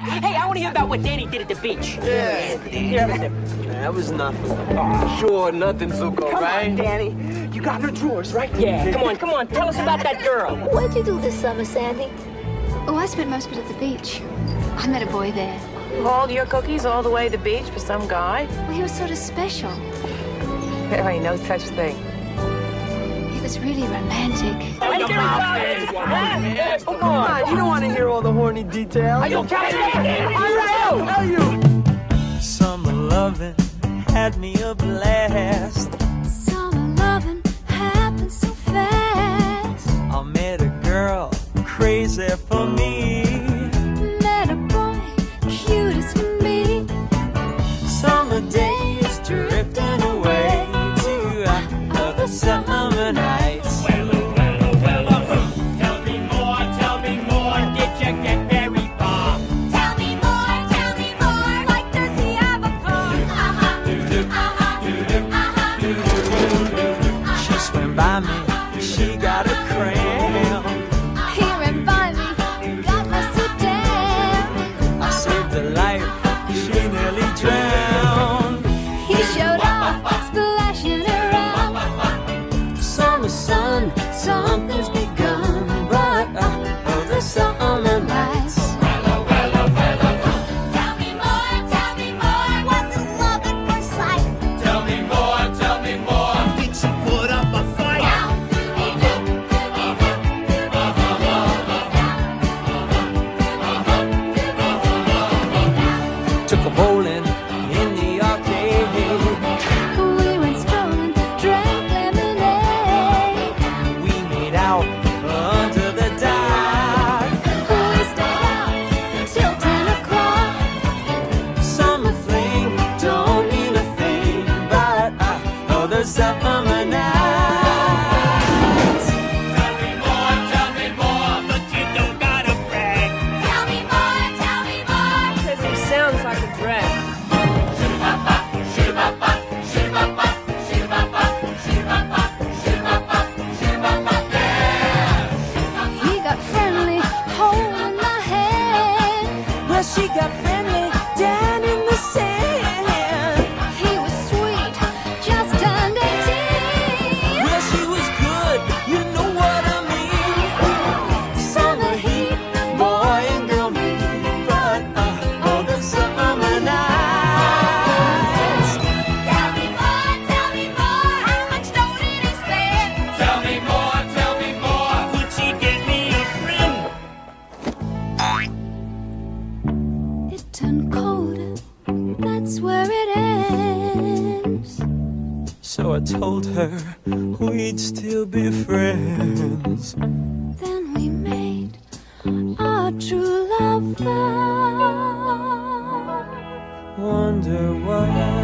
Hey, I want to hear about what Danny did at the beach. Yeah. Here, have a sip. That was nothing. Oh, sure, nothing, Zuko, right? Come on, Danny. You got her drawers, right? Yeah, come on. Tell us about that girl. What'd you do this summer, Sandy? Oh, I spent most of it at the beach. I met a boy there. Hauled your cookies all the way to the beach for some guy? Well, he was sort of special. There ain't no such thing. He was really romantic. Hey, Come come on. You don't want to hear all the horny details. Are you kidding? Hell you! Summer lovin' had me a blast. Summer loving happened so fast. I met a girl crazy for me. Met a boy cute as can be. Summer days drifting away to other summer nights. Tell me more, did you get very far? Tell me more, like does he have a car? She swam by me, she got a cramp. He ran by me, got me so damn. I saved her life, she nearly drowned. He showed off, splashing around. Summer sun, something's begun, but the summer nights. Tell me more, wasn't love at first sight? Tell me more. Did she put up a fight? Took a bowling in the arcade. We went strolling, drank lemonade. We made out under the dock. We stayed out till 10 o'clock. Summer fling don't mean a thing, but the summer nights. Tell me more, but you don't gotta brag. Tell me more, Because he sounds like a drag. he got friendly, holding my hand. Well, she got friendly down in the sand. He was sweet, just turned 18. Well, she was good, you know what I mean. Summer heat, boy and girl meet, but the summer nights. Tell me more, how much dough did he spend? Tell me more. Could she get me a friend? It turned cold, that's where it ends. So I told her we'd still be friends. Then we made our true love vow. Wonder why.